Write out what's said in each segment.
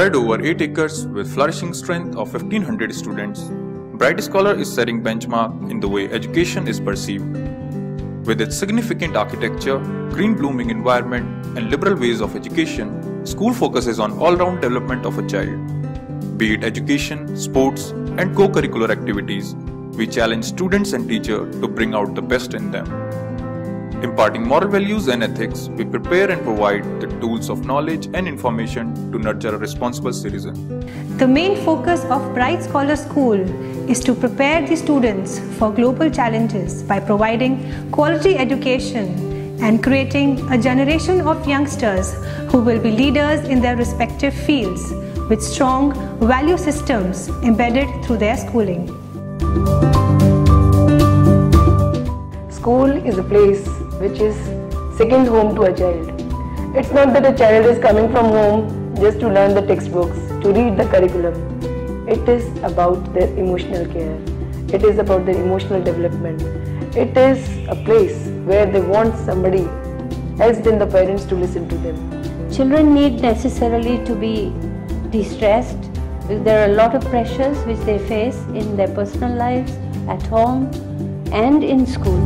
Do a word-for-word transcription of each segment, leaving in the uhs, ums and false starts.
Spread over eight acres with flourishing strength of fifteen hundred students, Bright Scholar is setting benchmark in the way education is perceived. With its significant architecture, green blooming environment and liberal ways of education, school focuses on all-round development of a child. Be it education, sports and co-curricular activities, we challenge students and teachers to bring out the best in them. Imparting moral values and ethics, we prepare and provide the tools of knowledge and information to nurture a responsible citizen. The main focus of Bright Scholar School is to prepare the students for global challenges by providing quality education and creating a generation of youngsters who will be leaders in their respective fields with strong value systems embedded through their schooling. School is a place which is second home to a child. It's not that a child is coming from home just to learn the textbooks, to read the curriculum. It is about their emotional care. It is about their emotional development. It is a place where they want somebody else than the parents to listen to them. Children need necessarily to be de-stressed. There are a lot of pressures which they face in their personal lives, at home and in school.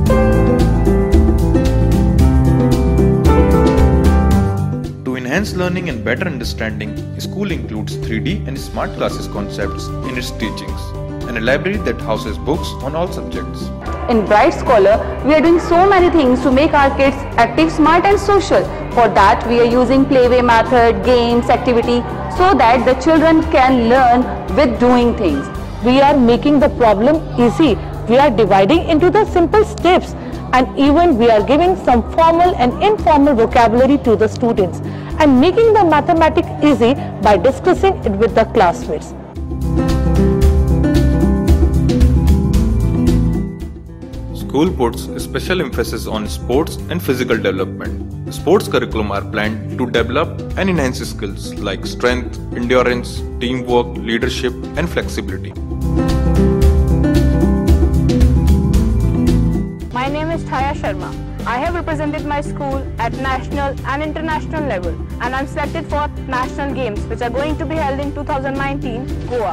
To enhance learning and better understanding, school includes three D and smart classes concepts in its teachings, and a library that houses books on all subjects. In Bright Scholar, we are doing so many things to make our kids active, smart and social. For that, we are using playway method, games, activity, so that the children can learn with doing things. We are making the problem easy. We are dividing into the simple steps, and even we are giving some formal and informal vocabulary to the students and making the mathematics easy by discussing it with the classmates. School puts special emphasis on sports and physical development. Sports curriculum are planned to develop and enhance skills like strength, endurance, teamwork, leadership and flexibility. My name is Chaya Sharma. I have represented my school at national and international level, and I am selected for national games which are going to be held in two thousand nineteen, Goa.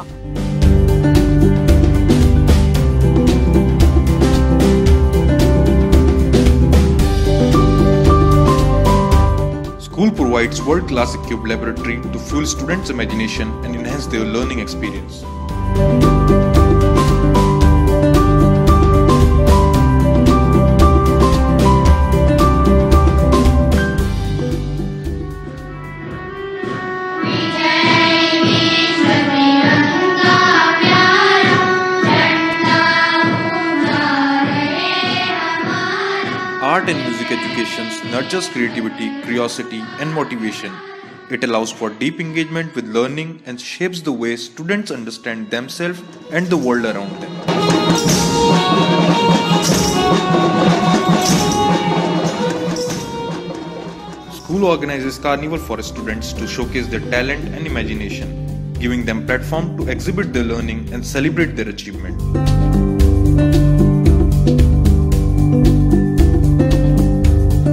School provides world-class equipped laboratory to fuel students' imagination and enhance their learning experience. Art and music education nurtures creativity, curiosity and motivation. It allows for deep engagement with learning and shapes the way students understand themselves and the world around them. School organizes carnival for students to showcase their talent and imagination, giving them platform to exhibit their learning and celebrate their achievement.